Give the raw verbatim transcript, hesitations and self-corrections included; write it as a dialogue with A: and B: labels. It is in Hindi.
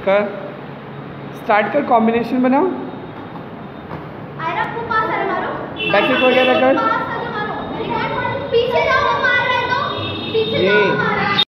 A: कर, स्टार्ट कर, कॉम्बिनेशन बनाओ,
B: आयरा को पास है मारो,
A: बैक किक वगैरह कर।